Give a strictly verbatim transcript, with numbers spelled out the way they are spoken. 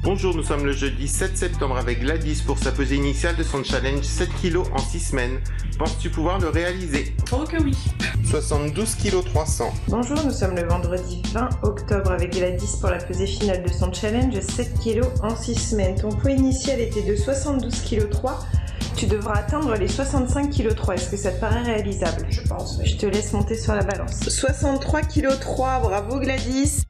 Bonjour, nous sommes le jeudi sept septembre avec Gladys pour sa pesée initiale de son challenge sept kilos en six semaines. Penses-tu pouvoir le réaliser? Oh que oui. soixante-douze kilos trois cents. Bonjour, nous sommes le vendredi vingt octobre avec Gladys pour la pesée finale de son challenge sept kilos en six semaines. Ton poids initial était de soixante-douze kilos trois. Tu devras atteindre les soixante-cinq kilos trois. Est-ce que ça te paraît réalisable? Je pense. Je te laisse monter sur la balance. soixante-trois kilos trois, bravo Gladys.